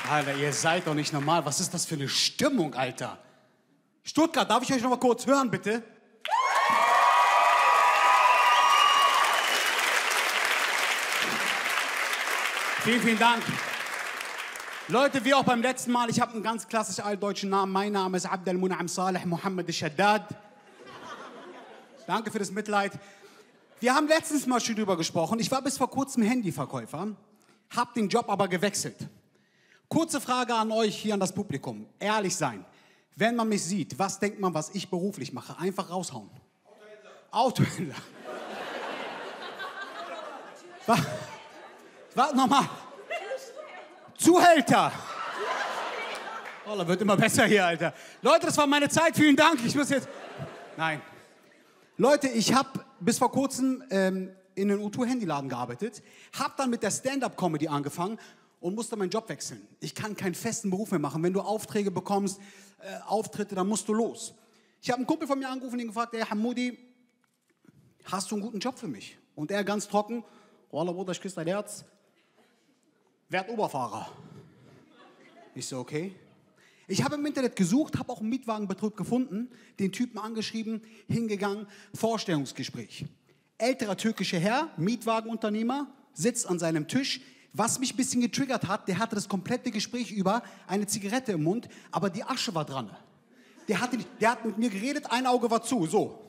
Alter, ihr seid doch nicht normal. Was ist das für eine Stimmung, Alter? Stuttgart, darf ich euch noch mal kurz hören, bitte? Vielen, vielen Dank. Leute, wie auch beim letzten Mal, ich habe einen ganz klassisch altdeutschen Namen. Mein Name ist Abdel Mun'am Saleh Mohammed Shaddad. Danke für das Mitleid. Wir haben letztens mal schon drüber gesprochen. Ich war bis vor kurzem Handyverkäufer, habe den Job aber gewechselt. Kurze Frage an euch hier, an das Publikum. Ehrlich sein. Wenn man mich sieht, was denkt man, was ich beruflich mache? Einfach raushauen. Autohändler. Warte nochmal. Zuhälter. Oh, das wird immer besser hier, Alter. Leute, das war meine Zeit. Vielen Dank. Ich muss jetzt... Nein. Leute, ich habe bis vor kurzem in einem U2-Handyladen gearbeitet, habe dann mit der Stand-Up-Comedy angefangen und musste meinen Job wechseln. Ich kann keinen festen Beruf mehr machen. Wenn du Aufträge bekommst, Auftritte, dann musst du los. Ich habe einen Kumpel von mir angerufen und ihn gefragt, hey Hamoudi, hast du einen guten Job für mich? Und er ganz trocken, Wallah Bruder, ich küsse dein Herz, werd Oberfahrer. Ich so, okay. Ich habe im Internet gesucht, habe auch einen Mietwagenbetrieb gefunden, den Typen angeschrieben, hingegangen, Vorstellungsgespräch. Älterer türkischer Herr, Mietwagenunternehmer, sitzt an seinem Tisch. Was mich ein bisschen getriggert hat, der hatte das komplette Gespräch über eine Zigarette im Mund, aber die Asche war dran. Der hat mit mir geredet, ein Auge war zu, so.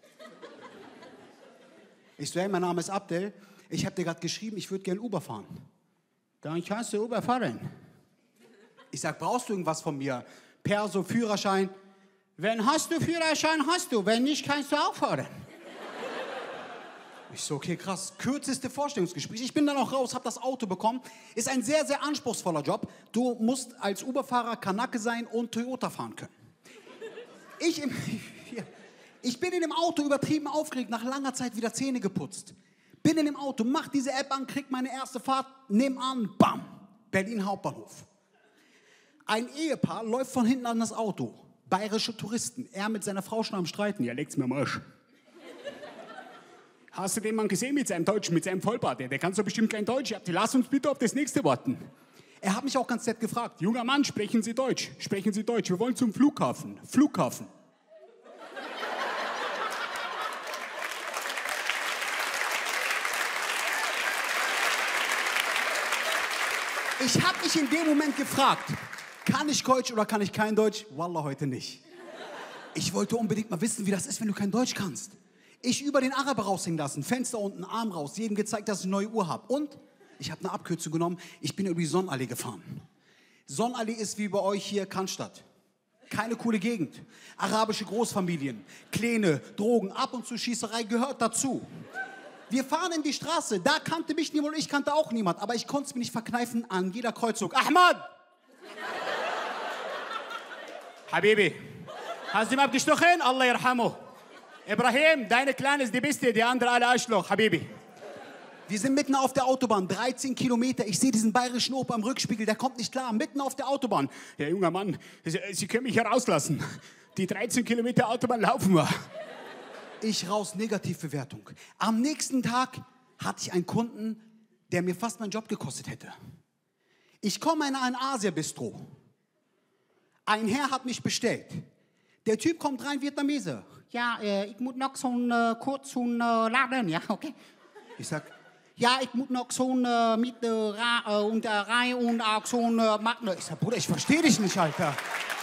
Ich so, hey, mein Name ist Abdel, ich habe dir gerade geschrieben, ich würde gerne Uber fahren. Dann kannst du Uber fahren. Ich sag, brauchst du irgendwas von mir? Perso, Führerschein? Wenn hast du Führerschein, hast du. Wenn nicht, kannst du auch fahren. Ich so, okay, krass. Kürzeste Vorstellungsgespräch. Ich bin dann auch raus, habe das Auto bekommen. Ist ein sehr, sehr anspruchsvoller Job. Du musst als Uberfahrer Kanake sein und Toyota fahren können. Ich bin in dem Auto übertrieben aufgeregt, nach langer Zeit wieder Zähne geputzt. Bin in dem Auto, mach diese App an, krieg meine erste Fahrt, nebenan, bam, Berlin Hauptbahnhof. Ein Ehepaar läuft von hinten an das Auto. Bayerische Touristen. Er mit seiner Frau schon am Streiten. Ja, legt's mir am Arsch. Hast du den Mann gesehen mit seinem Deutschen, mit seinem Vollbart? Der kann so bestimmt kein Deutsch. Lass uns bitte auf das nächste warten. Er hat mich auch ganz nett gefragt. Junger Mann, sprechen Sie Deutsch? Sprechen Sie Deutsch? Wir wollen zum Flughafen. Flughafen. Ich habe mich in dem Moment gefragt, kann ich Deutsch oder kann ich kein Deutsch? Wallah, heute nicht. Ich wollte unbedingt mal wissen, wie das ist, wenn du kein Deutsch kannst. Ich über den Araber raushängen lassen, Fenster unten, Arm raus, jedem gezeigt, dass ich eine neue Uhr habe. Und ich habe eine Abkürzung genommen, ich bin über die Sonnenallee gefahren. Sonnenallee ist wie bei euch hier Cannstatt. Keine coole Gegend. Arabische Großfamilien, Kleine, Drogen, ab und zu Schießerei gehört dazu. Wir fahren in die Straße, da kannte mich niemand und ich kannte auch niemand. Aber ich konnte es mir nicht verkneifen an jeder Kreuzung. Ahmad! Habibi, hast du ihn abgestochen? Allah yarhamu. Ibrahim, deine Kleine ist die Beste, die andere alle Arschloch, Habibi. Wir sind mitten auf der Autobahn, 13 Kilometer. Ich sehe diesen bayerischen Opa am Rückspiegel, der kommt nicht klar, mitten auf der Autobahn. Ja, junger Mann, Sie können mich hier rauslassen. Die 13 Kilometer Autobahn laufen wir. Ich raus, Negativbewertung. Am nächsten Tag hatte ich einen Kunden, der mir fast meinen Job gekostet hätte. Ich komme in ein Asia-Bistro. Ein Herr hat mich bestellt. Der Typ kommt rein, Vietnamese. Ja, ich muss noch so kurz so laden, ja, okay. Ich sag, ja, ich muss noch so mit und rein und auch so machen. Ich sag, Bruder, ich verstehe dich nicht, Alter.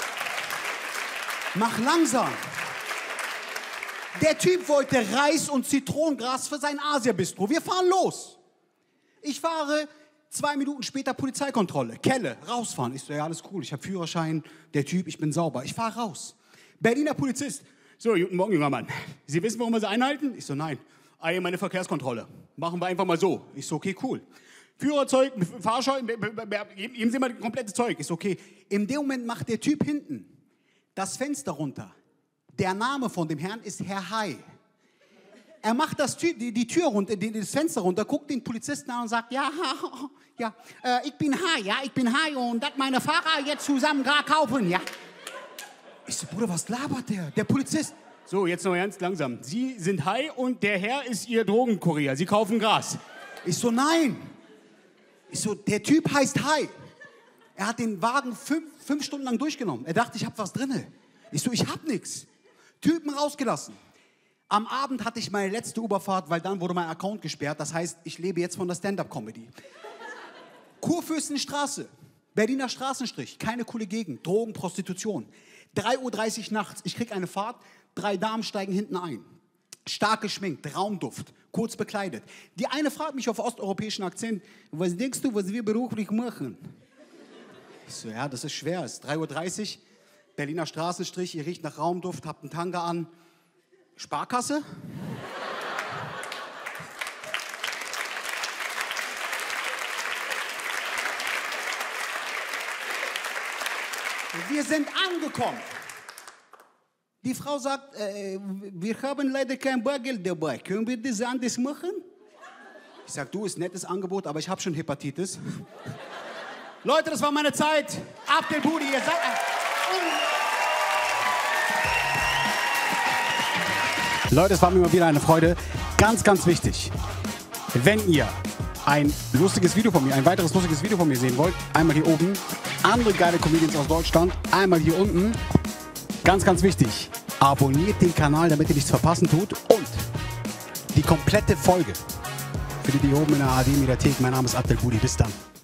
Mach langsam. Der Typ wollte Reis und Zitronengras für sein Asia-Bistro. Wir fahren los. Ich fahre, 2 Minuten später Polizeikontrolle. Kelle, rausfahren. Ich so, ja, alles cool, ich habe Führerschein. Der Typ, ich bin sauber. Ich fahre raus. Berliner Polizist. So, guten Morgen, junger Mann. Sie wissen, warum wir Sie einhalten? Ich so, nein. Hier meine Verkehrskontrolle. Machen wir einfach mal so. Ich so, okay, cool. Führerzeug, Fahrschein, geben Sie mal das komplette Zeug. Ich so, okay. In dem Moment macht der Typ hinten das Fenster runter. Der Name von dem Herrn ist Herr Hai. Er macht die Tür runter, das Fenster runter, guckt den Polizisten an und sagt, ja, ich bin Hai, ja, ich bin Hai und das meine Fahrer jetzt zusammen gerade kaufen, ja. Ich so, Bruder, was labert der? Der Polizist. So, jetzt noch ganz langsam. Sie sind Hai und der Herr ist Ihr Drogenkurier. Sie kaufen Gras. Ich so, nein. Ich so, der Typ heißt Hai. Er hat den Wagen fünf Stunden lang durchgenommen. Er dachte, ich habe was drinne. Ich so, ich hab nichts. Typen rausgelassen. Am Abend hatte ich meine letzte Überfahrt, weil dann wurde mein Account gesperrt. Das heißt, ich lebe jetzt von der Stand-Up-Comedy. Kurfürstenstraße, Berliner Straßenstrich, keine coole Gegend, Drogen, Prostitution. 3:30 Uhr nachts, ich krieg eine Fahrt, 3 Damen steigen hinten ein. Stark geschminkt, Raumduft, kurz bekleidet. Die eine fragt mich auf osteuropäischen Akzent, was denkst du, was wir beruflich machen? Ich so, ja, das ist schwer. Es ist 3:30 Uhr, Berliner Straßenstrich, ihr riecht nach Raumduft, habt einen Tanga an. Sparkasse? Wir sind angekommen. Die Frau sagt, wir haben leider kein Bargeld dabei. Können wir das anders machen? Ich sag, du, ist ein nettes Angebot, aber ich habe schon Hepatitis. Leute, das war meine Zeit. Abdel Budi, ihr seid... Leute, es war mir mal wieder eine Freude. Ganz, ganz wichtig. Wenn ihr ein lustiges Video von mir, ein weiteres lustiges Video von mir sehen wollt, einmal hier oben. Andere geile Comedians aus Deutschland, einmal hier unten. Ganz, ganz wichtig. Abonniert den Kanal, damit ihr nichts verpassen tut. Und die komplette Folge für die hier oben in der ARD-Mediathek. Mein Name ist Abdel Budi. Bis dann.